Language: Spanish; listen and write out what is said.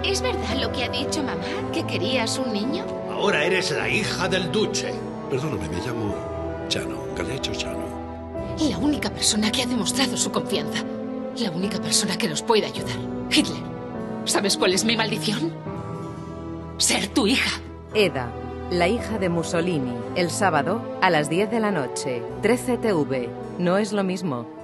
¿Es verdad lo que ha dicho mamá? ¿Que querías un niño? Ahora eres la hija del duce. Perdóname, me llamo Chano, Galecho Chano. La única persona que ha demostrado su confianza. La única persona que nos puede ayudar. Hitler. ¿Sabes cuál es mi maldición? Ser tu hija. Eda, la hija de Mussolini, el sábado a las 10 de la noche. 13 TV. No es lo mismo.